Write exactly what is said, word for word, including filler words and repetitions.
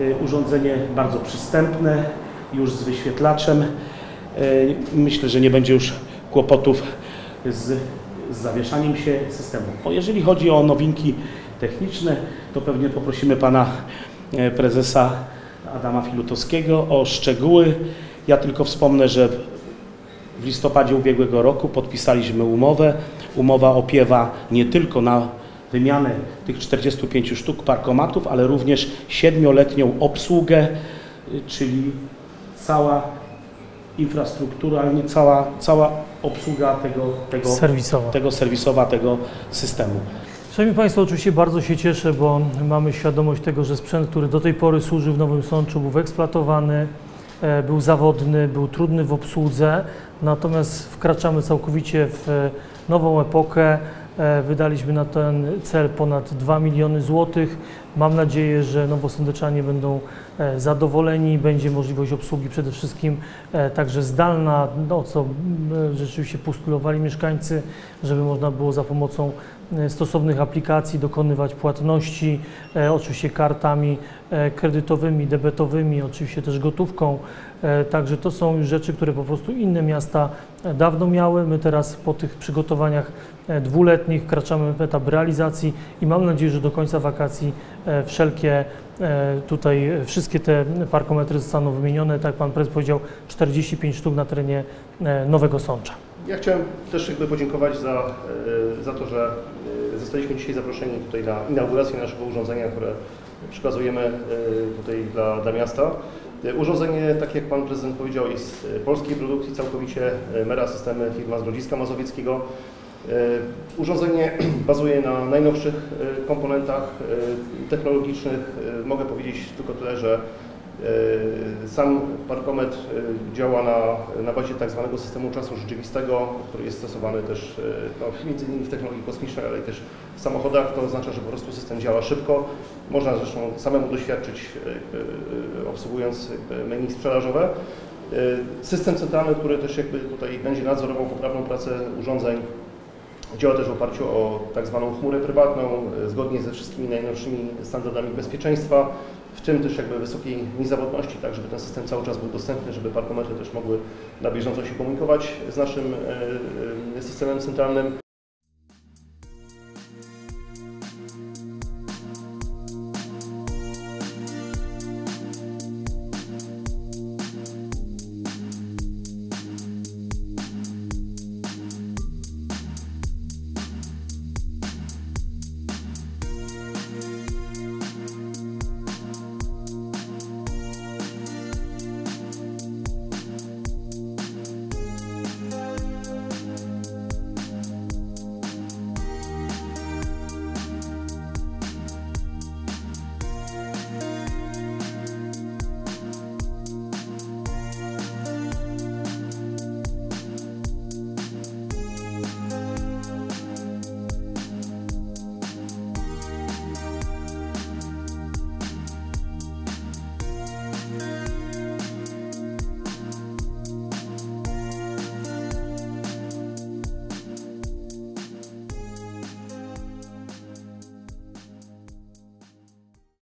Urządzenie bardzo przystępne, już z wyświetlaczem. Myślę, że nie będzie już kłopotów z, z zawieszaniem się systemu. O, jeżeli chodzi o nowinki techniczne, to pewnie poprosimy pana prezesa Adama Filutowskiego o szczegóły. Ja tylko wspomnę, że w listopadzie ubiegłego roku podpisaliśmy umowę. Umowa opiewa nie tylko na wymianę tych czterdziestu pięciu sztuk parkomatów, ale również siedmioletnią obsługę, czyli cała infrastruktura, ale nie cała, cała obsługa tego, tego, serwisowa. tego serwisowa tego systemu. Szanowni Państwo, oczywiście bardzo się cieszę, bo mamy świadomość tego, że sprzęt, który do tej pory służył w Nowym Sączu, był wyeksploatowany, był zawodny, był trudny w obsłudze, natomiast wkraczamy całkowicie w nową epokę. Wydaliśmy na ten cel ponad dwa miliony złotych. Mam nadzieję, że nowosądeczanie będą zadowoleni. Będzie możliwość obsługi przede wszystkim także zdalna, o co rzeczywiście postulowali mieszkańcy, żeby można było za pomocą stosownych aplikacji dokonywać płatności, oczywiście kartami kredytowymi, debetowymi, oczywiście też gotówką. Także to są już rzeczy, które po prostu inne miasta dawno miały. My teraz po tych przygotowaniach dwuletnich wkraczamy w etap realizacji i mam nadzieję, że do końca wakacji wszelkie tutaj, wszystkie te parkometry zostaną wymienione. Tak jak Pan Prezes powiedział, czterdzieści pięć sztuk na terenie Nowego Sącza. Ja chciałem też jakby podziękować za, za to, że zostaliśmy dzisiaj zaproszeni tutaj na inaugurację naszego urządzenia, które przekazujemy tutaj dla, dla miasta. Urządzenie, tak jak Pan Prezydent powiedział, jest polskiej produkcji całkowicie, Mera Systemy, firma z Grodziska Mazowieckiego. Urządzenie bazuje na najnowszych komponentach technologicznych. Mogę powiedzieć tylko tyle, że sam parkometr działa na, na bazie tak zwanego systemu czasu rzeczywistego, który jest stosowany też no, między innymi w technologii kosmicznej, ale też w samochodach. To oznacza, że po prostu system działa szybko. Można zresztą samemu doświadczyć, obsługując menu sprzedażowe. System centralny, który też jakby tutaj będzie nadzorował poprawną pracę urządzeń, działa też w oparciu o tak zwaną chmurę prywatną, zgodnie ze wszystkimi najnowszymi standardami bezpieczeństwa, w tym też jakby wysokiej niezawodności, tak żeby ten system cały czas był dostępny, żeby parkometry też mogły na bieżąco się komunikować z naszym systemem centralnym.